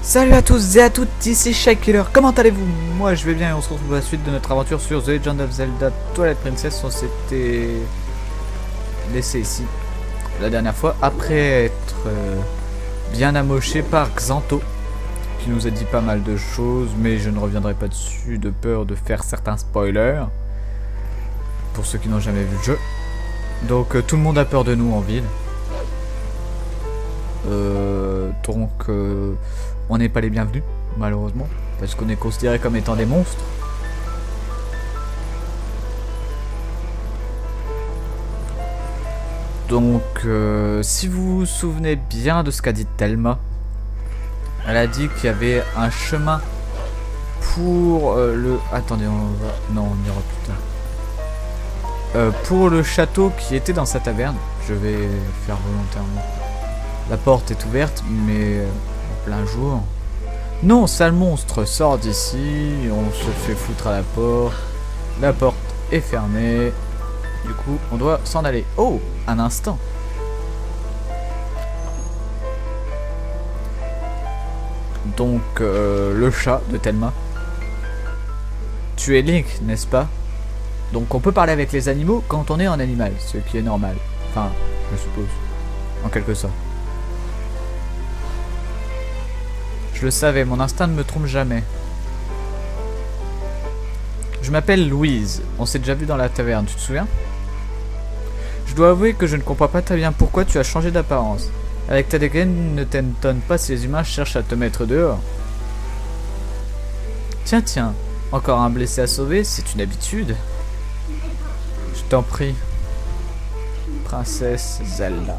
Salut à tous et à toutes, ici Shakiller, comment allez-vous? Moi je vais bien et on se retrouve à la suite de notre aventure sur The Legend of Zelda Twilight Princess. On s'était laissé ici la dernière fois après être bien amoché par Xanto qui nous a dit pas mal de choses, mais je ne reviendrai pas dessus de peur de faire certains spoilers pour ceux qui n'ont jamais vu le jeu. Donc tout le monde a peur de nous en ville. Donc on n'est pas les bienvenus malheureusement parce qu'on est considéré comme étant des monstres. Donc si vous vous souvenez bien de ce qu'a dit Thelma, elle a dit qu'il y avait un chemin pour le... Attendez, on va... Non, on ira plus tard. Pour le château qui était dans sa taverne. Je vais faire volontairement. La porte est ouverte, mais en plein jour. Non, sale monstre, sort d'ici. On se fait foutre à la porte. La porte est fermée. Du coup, on doit s'en aller. Oh, un instant. Donc, le chat de Thelma. Tu es Link, n'est-ce pas? Donc, on peut parler avec les animaux quand on est un animal, ce qui est normal. Enfin, je suppose. En quelque sorte. Je le savais, mon instinct ne me trompe jamais. Je m'appelle Louise. On s'est déjà vu dans la taverne, tu te souviens? Je dois avouer que je ne comprends pas très bien pourquoi tu as changé d'apparence. Avec ta dégaine, ne t'étonne pas si les humains cherchent à te mettre dehors. Tiens, tiens. Encore un blessé à sauver, c'est une habitude. Je t'en prie. Princesse Zelda.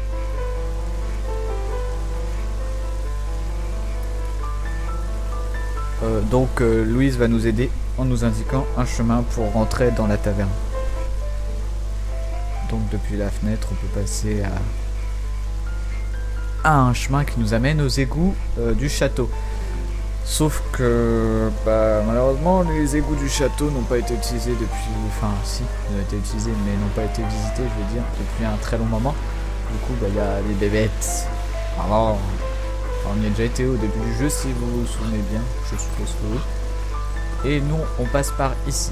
Donc Louise va nous aider en nous indiquant un chemin pour rentrer dans la taverne. Donc depuis la fenêtre on peut passer à un chemin qui nous amène aux égouts du château. Sauf que malheureusement les égouts du château n'ont pas été utilisés depuis... Enfin si, ils ont été utilisés mais n'ont pas été visités, je veux dire, depuis un très long moment. Du coup il y a des bébêtes. Alors, on y a déjà été au début du jeu si vous vous souvenez bien, je suppose que oui. Et nous on passe par ici.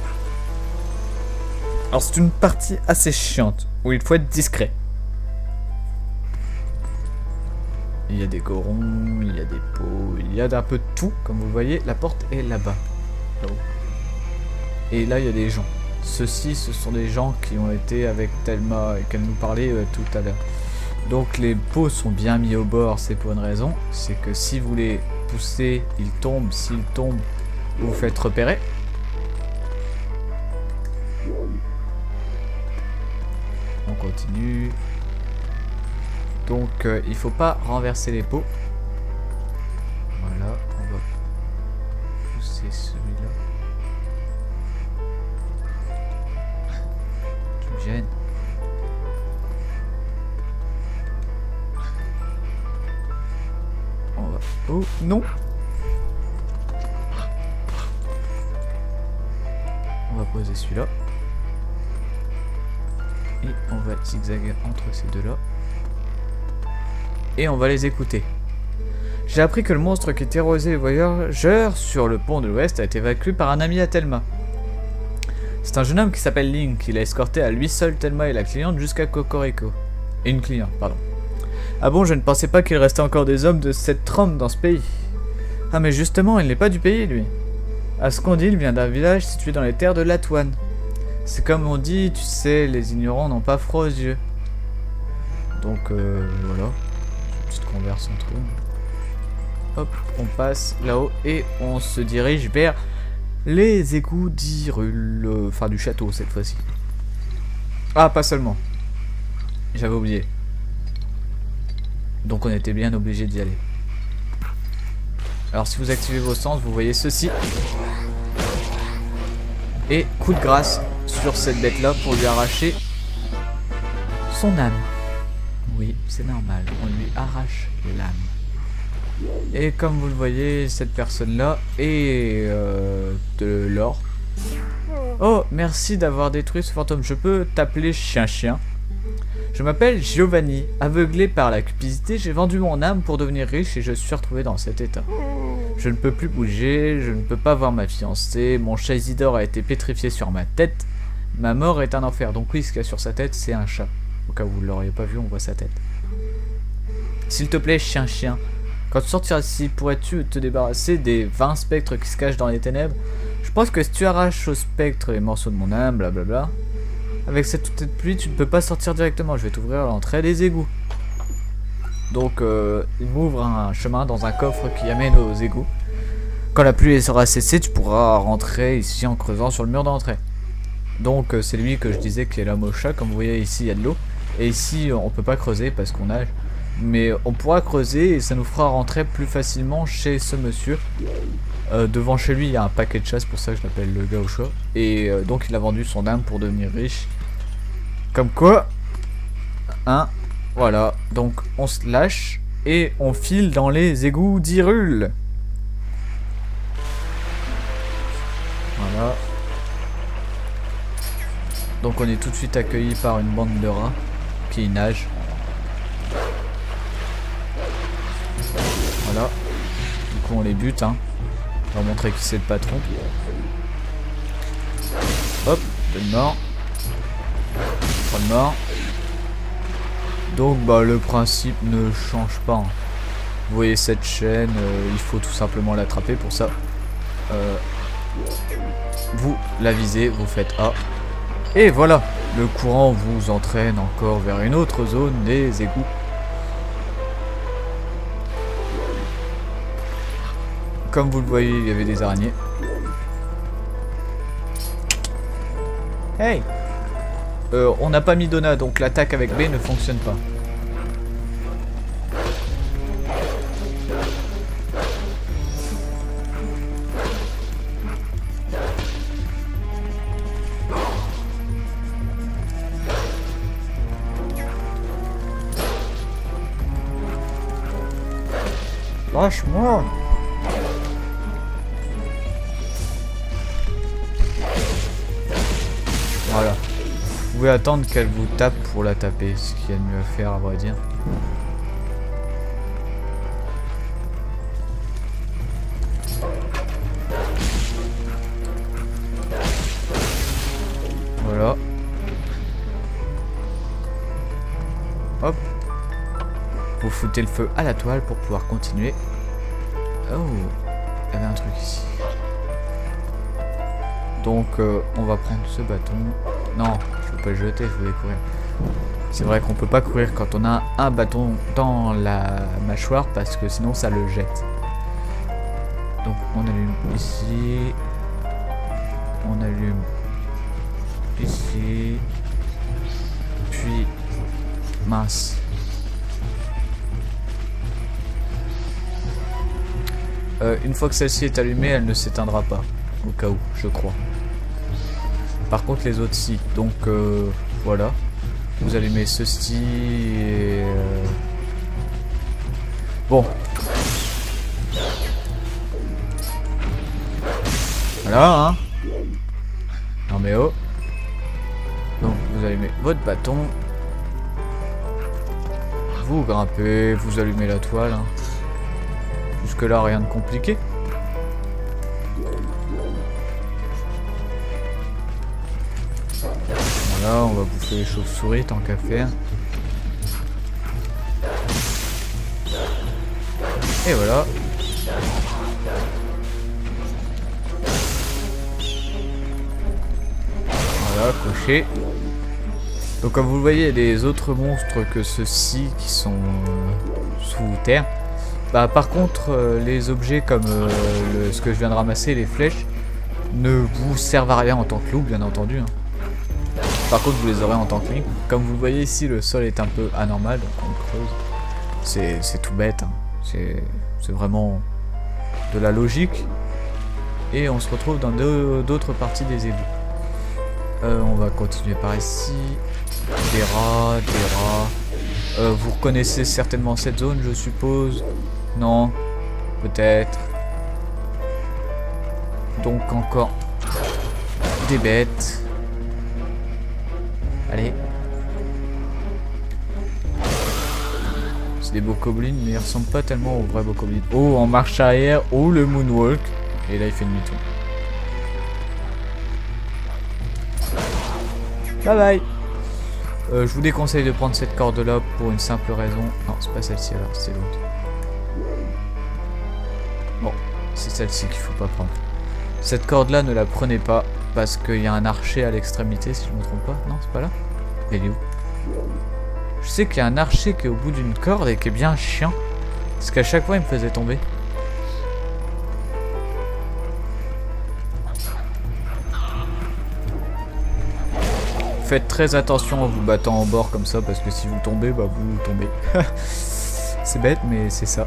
Alors c'est une partie assez chiante où il faut être discret. Il y a des gorons, il y a des pots, il y a d'un peu de tout. Comme vous voyez, la porte est là-bas. Là-haut. Et là il y a des gens. Ceux-ci ce sont des gens qui ont été avec Thelma et qu'elle nous parlait tout à l'heure. Donc les pots sont bien mis au bord, c'est pour une raison, c'est que si vous les poussez, ils tombent, s'ils tombent, vous vous faites repérer. On continue. Donc il faut pas renverser les pots. Voilà, on va pousser celui-là. Tu me gênes. Oh non! On va poser celui-là. Et on va zigzaguer entre ces deux-là. Et on va les écouter. J'ai appris que le monstre qui terrorisait les voyageurs sur le pont de l'Ouest a été vaincu par un ami à Thelma. C'est un jeune homme qui s'appelle Link. Il a escorté à lui seul Thelma et la cliente jusqu'à Cocorico. Et une cliente, pardon. Ah bon, je ne pensais pas qu'il restait encore des hommes de cette trempe dans ce pays. Ah mais justement, il n'est pas du pays, lui. À ce qu'on dit, il vient d'un village situé dans les terres de Latouane. C'est comme on dit, tu sais, les ignorants n'ont pas froid aux yeux. Donc voilà, une petite converse entre eux. Hop, on passe là-haut et on se dirige vers les égouts d'Hyrule, enfin du château cette fois-ci. Ah, pas seulement. J'avais oublié. Donc on était bien obligé d'y aller. Alors si vous activez vos sens, vous voyez ceci. Et coup de grâce sur cette bête là pour lui arracher son âme. Oui, c'est normal, on lui arrache l'âme. Et comme vous le voyez, cette personne là est de l'or. Oh, merci d'avoir détruit ce fantôme. Je peux t'appeler chien-chien. Je Je m'appelle Giovanni. Aveuglé par la cupidité, j'ai vendu mon âme pour devenir riche et je suis retrouvé dans cet état. Je ne peux plus bouger, je ne peux pas voir ma fiancée, mon chat Isidore a été pétrifié sur ma tête. Ma mort est un enfer. Donc oui, ce qu'il y a sur sa tête, c'est un chat. Au cas où vous ne l'auriez pas vu, on voit sa tête. S'il te plaît, chien. Quand tu sortiras ici, pourrais-tu te débarrasser des 20 spectres qui se cachent dans les ténèbres? Je pense que si tu arraches au spectre les morceaux de mon âme, blablabla, avec cette pluie, tu ne peux pas sortir directement. Je vais t'ouvrir l'entrée des égouts. Donc, il m'ouvre un chemin dans un coffre qui amène aux égouts. Quand la pluie sera cessée, tu pourras rentrer ici en creusant sur le mur d'entrée. Donc, c'est lui que je disais qui est l'homme au chat. Comme vous voyez ici, il y a de l'eau. Et ici, on peut pas creuser parce qu'on nage. Mais on pourra creuser et ça nous fera rentrer plus facilement chez ce monsieur. Devant chez lui il y a un paquet de chats, c'est pour ça que je l'appelle le gars au chat. Et donc il a vendu son âme pour devenir riche. Comme quoi, hein, voilà. Donc on se lâche et on file dans les égouts d'Hyrule. Voilà. Donc on est tout de suite accueilli par une bande de rats qui nagent. Voilà. Du coup on les bute, hein. On va montrer qui c'est le patron. Hop, deux morts. Trois de morts. Donc bah le principe ne change pas. Hein. Vous voyez cette chaîne, il faut tout simplement l'attraper pour ça. Vous la visez, vous faites A. Et voilà, le courant vous entraîne encore vers une autre zone des égouts. Comme vous le voyez, il y avait des araignées. Hey! On n'a pas mis Donna, donc l'attaque avec B ne fonctionne pas. Lâche-moi! Voilà. Vous pouvez attendre qu'elle vous tape pour la taper, ce qu'il y a de mieux à faire à vrai dire. Voilà. Hop. Vous foutez le feu à la toile pour pouvoir continuer. Oh, il y avait un truc ici. Donc on va prendre ce bâton. Non, je peux pas le jeter, je voulais courir. C'est vrai qu'on peut pas courir quand on a un bâton dans la mâchoire parce que sinon ça le jette. Donc on allume ici. On allume ici. Puis mince. Une fois que celle-ci est allumée, elle ne s'éteindra pas. Au cas où, je crois. Par contre les autres si. Donc voilà. Vous allumez ceci et bon. Voilà hein. Non mais oh. Donc vous allumez votre bâton. Vous grimpez, vous allumez la toile. Hein. Jusque là rien de compliqué. Voilà, on va bouffer les chauves-souris tant qu'à faire. Et voilà. Voilà, coché. Donc comme vous le voyez, il y a des autres monstres que ceux-ci qui sont sous terre. Bah par contre, les objets comme ce que je viens de ramasser, les flèches, ne vous servent à rien en tant que loup, bien entendu. Hein. Par contre, vous les aurez en tant que loup. Comme vous le voyez ici, le sol est un peu anormal, donc on creuse. C'est tout bête. Hein. C'est vraiment de la logique. Et on se retrouve dans d'autres parties des égouts. On va continuer par ici. Des rats. Vous reconnaissez certainement cette zone, je suppose. Non, peut-être. Donc encore des bêtes. Allez. C'est des bokoblins, mais ils ressemblent pas tellement aux vrais bokoblins. Oh, en marche arrière. Oh, le moonwalk. Et là, il fait demi-tour. Bye bye. Je vous déconseille de prendre cette corde là pour une simple raison. Non, c'est pas celle-ci alors, c'est l'autre. Bon, c'est celle-ci qu'il faut pas prendre. Cette corde là, ne la prenez pas parce qu'il y a un archer à l'extrémité, si je me trompe pas. Non, c'est pas là. Elle est où? Je sais qu'il y a un archer qui est au bout d'une corde et qui est bien chiant. Parce qu'à chaque fois, il me faisait tomber. Faites très attention en vous battant en bord comme ça, parce que si vous tombez, bah vous tombez. C'est bête, mais c'est ça.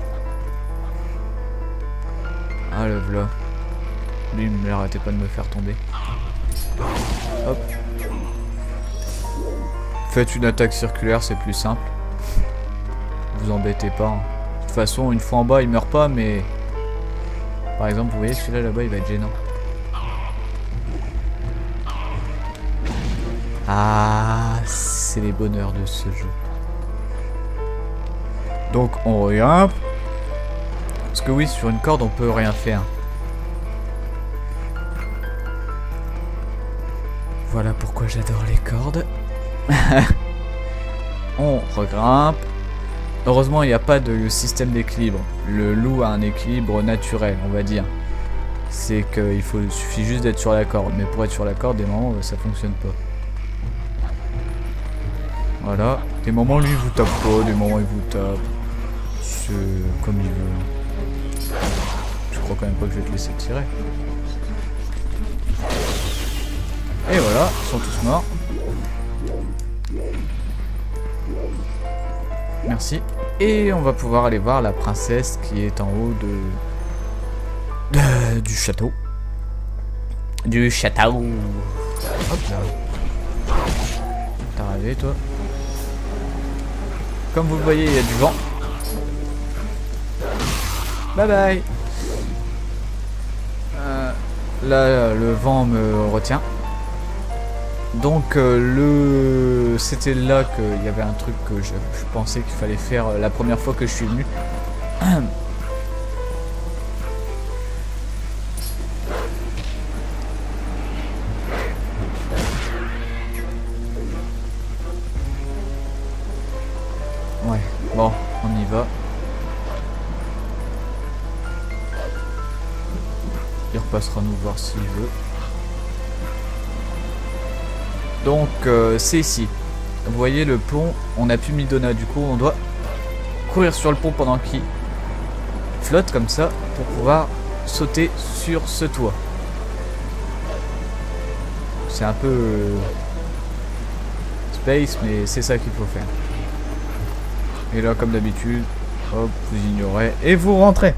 Ah le voilà. Lui, il n'arrêtait pas de me faire tomber. Hop. Faites une attaque circulaire, c'est plus simple. Vous embêtez pas. Hein. De toute façon, une fois en bas, il meurt pas, mais... Par exemple, vous voyez, celui-là, là-bas, il va être gênant. Ah, c'est les bonheurs de ce jeu. Donc, on regarde. Parce que oui, sur une corde, on peut rien faire. Voilà pourquoi j'adore les cordes. On regrimpe. Heureusement, il n'y a pas de système d'équilibre. Le loup a un équilibre naturel, on va dire. C'est qu'il suffit juste d'être sur la corde. Mais pour être sur la corde, des moments, ça fonctionne pas. Voilà. Des moments, lui, il vous tape pas. Des moments, il vous tape. C'est comme il veut. Je crois quand même pas que je vais te laisser tirer. Et voilà, ils sont tous morts. Merci. Et on va pouvoir aller voir la princesse qui est en haut du château. Du château. Hop là. T'as rêvé toi? Comme vous le voyez, il y a du vent. Bye bye. Là, le vent me retient. Donc c'était là qu'il y avait un truc que je pensais qu'il fallait faire la première fois que je suis venu. Ouais, bon, on y va. Il repassera nous voir s'il veut. Donc c'est ici. Vous voyez le pont, on a plus Midona, du coup on doit courir sur le pont pendant qu'il flotte comme ça pour pouvoir sauter sur ce toit. C'est un peu space, mais c'est ça qu'il faut faire. Et là comme d'habitude, hop, vous ignorez et vous rentrez.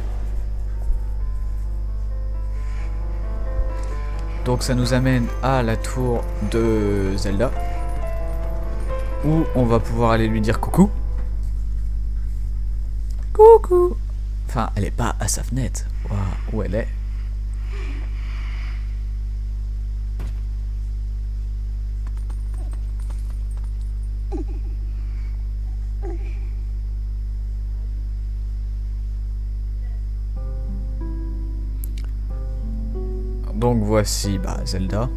Donc ça nous amène à la tour de Zelda, où on va pouvoir aller lui dire coucou. Coucou. Enfin, elle est pas à sa fenêtre. Wow, où elle est? Donc voici Zelda.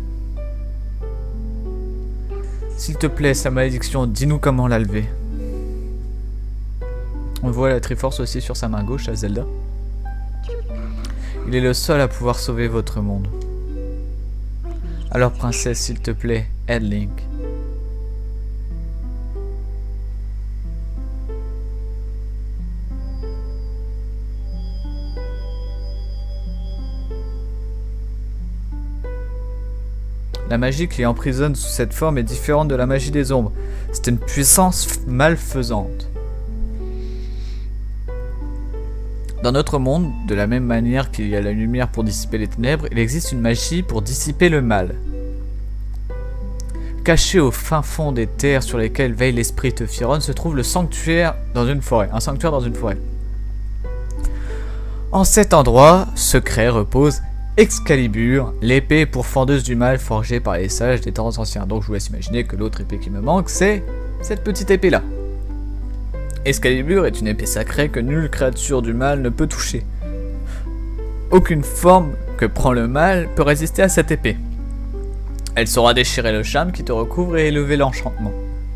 S'il te plaît, sa malédiction, dis-nous comment la lever. On voit la Triforce aussi sur sa main gauche à Zelda. Il est le seul à pouvoir sauver votre monde. Alors princesse, s'il te plaît, aide Link. La magie qui emprisonne sous cette forme est différente de la magie des ombres. C'est une puissance malfaisante. Dans notre monde, de la même manière qu'il y a la lumière pour dissiper les ténèbres, il existe une magie pour dissiper le mal. Caché au fin fond des terres sur lesquelles veille l'esprit Teufiron se trouve le sanctuaire dans une forêt. Un sanctuaire dans une forêt. En cet endroit secret repose Excalibur, l'épée pourfendeuse du mal forgée par les sages des temps anciens. Donc je vous laisse imaginer que l'autre épée qui me manque, c'est cette petite épée là. Excalibur est une épée sacrée que nulle créature du mal ne peut toucher. Aucune forme que prend le mal peut résister à cette épée. Elle saura déchirer le charme qui te recouvre et élever l'enchantement.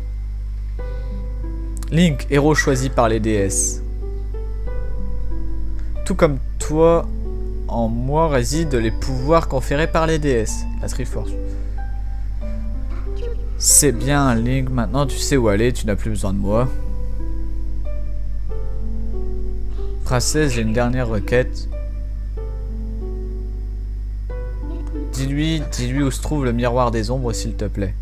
Link, héros choisi par les déesses. Tout comme toi, en moi résident les pouvoirs conférés par les déesses. La Triforce. C'est bien, Link, maintenant tu sais où aller, tu n'as plus besoin de moi. Princesse, j'ai une dernière requête. Dis-lui où se trouve le miroir des ombres, s'il te plaît.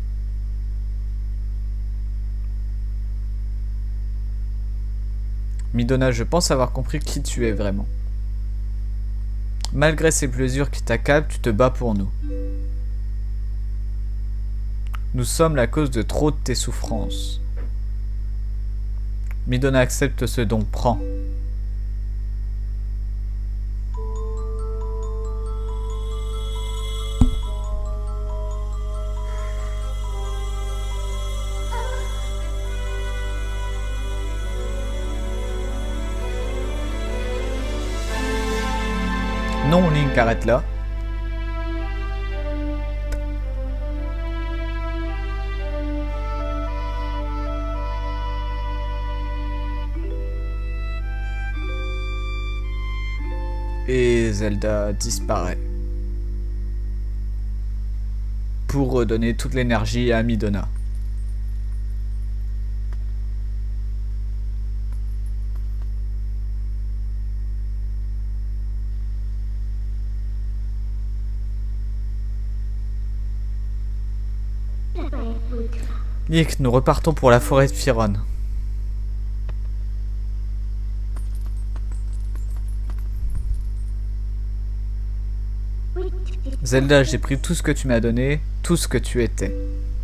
Midona, je pense avoir compris qui tu es vraiment. Malgré ces blessures qui t'accablent, tu te bats pour nous. Nous sommes la cause de trop de tes souffrances. Midona accepte ce don, prends. Non, Link, arrête là. Et Zelda disparaît. Pour redonner toute l'énergie à Midona. Link, nous repartons pour la forêt de Firon. Zelda, j'ai pris tout ce que tu m'as donné, tout ce que tu étais.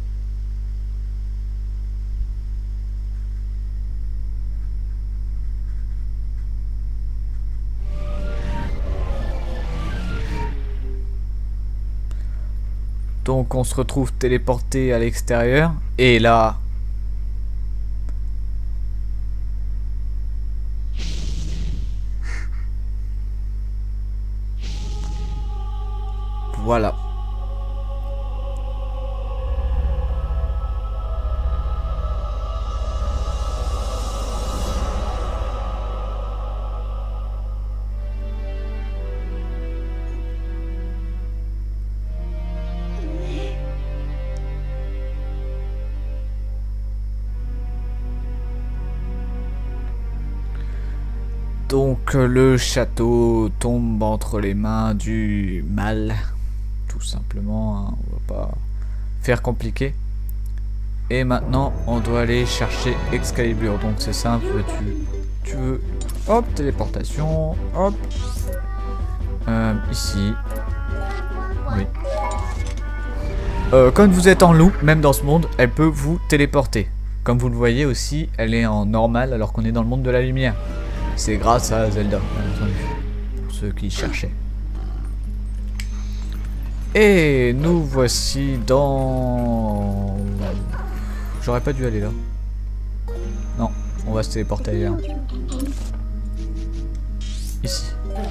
Donc on se retrouve téléporté à l'extérieur. Et là... Voilà. Donc le château tombe entre les mains du mal. Tout simplement, hein, on va pas faire compliqué. Et maintenant, on doit aller chercher Excalibur. Donc c'est simple, tu veux, hop, téléportation, hop, ici, oui. Quand vous êtes en loup, même dans ce monde, elle peut vous téléporter. Comme vous le voyez aussi, elle est en normal alors qu'on est dans le monde de la lumière. C'est grâce à Zelda, bien entendu, pour ceux qui cherchaient. Et nous voici dans... J'aurais pas dû aller là. Non, on va se téléporter ailleurs. Ici.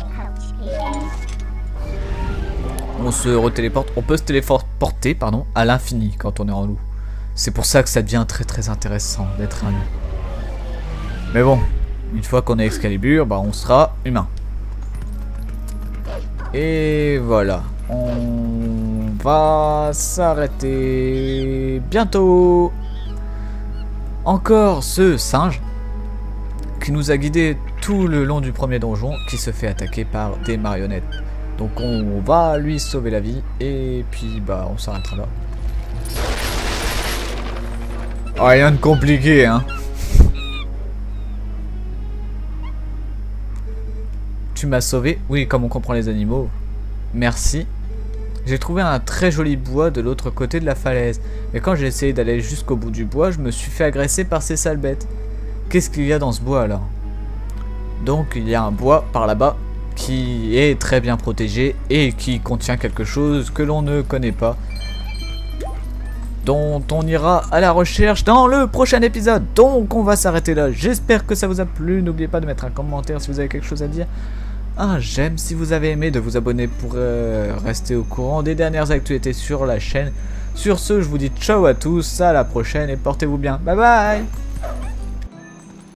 On se retéléporte. On peut se téléporter, pardon, à l'infini quand on est en loup. C'est pour ça que ça devient très très intéressant d'être un loup. Mais bon, une fois qu'on est Excalibur, bah on sera humain. Et voilà. On va s'arrêter bientôt. Encore ce singe qui nous a guidés tout le long du premier donjon, qui se fait attaquer par des marionnettes. Donc on va lui sauver la vie et puis bah on s'arrêtera là. Rien de compliqué, hein. Tu m'as sauvé. Oui, comme on comprend les animaux. Merci. J'ai trouvé un très joli bois de l'autre côté de la falaise. Mais quand j'ai essayé d'aller jusqu'au bout du bois, je me suis fait agresser par ces sales bêtes. Qu'est-ce qu'il y a dans ce bois alors? Donc il y a un bois par là-bas qui est très bien protégé et qui contient quelque chose que l'on ne connaît pas. dont on ira à la recherche dans le prochain épisode. Donc on va s'arrêter là. J'espère que ça vous a plu. N'oubliez pas de mettre un commentaire si vous avez quelque chose à dire. Un j'aime si vous avez aimé, de vous abonner pour rester au courant des dernières actualités sur la chaîne. Sur ce, je vous dis ciao à tous, à la prochaine et portez-vous bien. Bye bye.